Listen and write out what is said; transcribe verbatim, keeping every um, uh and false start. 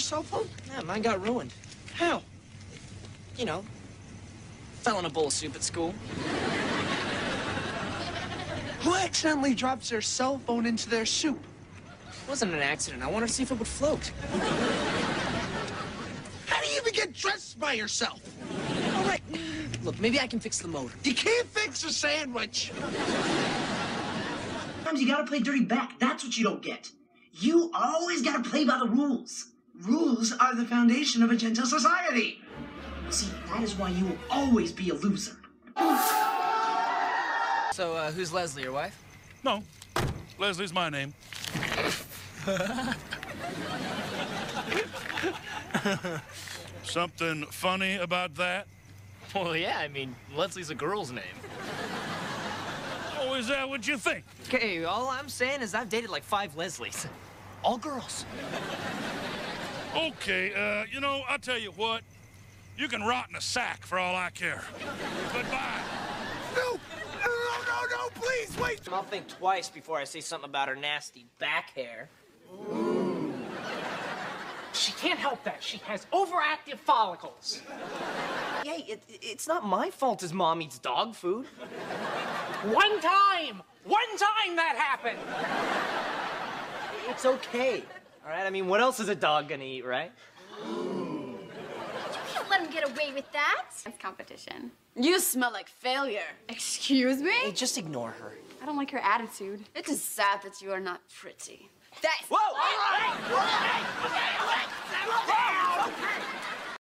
cell phone? Yeah, mine got ruined. How? You know, fell in a bowl of soup at school. Who accidentally drops their cell phone into their soup? It wasn't an accident. I wanted to see if it would float. How do you even get dressed by yourself? All right. Look, maybe I can fix the motor. You can't fix a sandwich. Sometimes you gotta play dirty back. That's what you don't get. You always gotta play by the rules. Rules are the foundation of a gentle society. See, that is why you will always be a loser. So, uh, who's Leslie, your wife? No, Leslie's my name. Something funny about that? Well, yeah, I mean, Leslie's a girl's name. Oh, is that what you think? Okay, all I'm saying is I've dated like five Leslies. All girls. Okay, uh, you know, I'll tell you what. You can rot in a sack for all I care. Goodbye. No, no, no, no, no, please, wait. I'll think twice before I say something about her nasty back hair. She can't help that. She has overactive follicles. Hey, it, it's not my fault his mom eats dog food. One time! One time that happened! It's okay. All right, I mean, what else is a dog gonna eat, right? You can't let him get away with that. It's competition. You smell like failure. Excuse me? Hey, just ignore her. I don't like her attitude. It is sad that you are not pretty. That's Whoa! all right.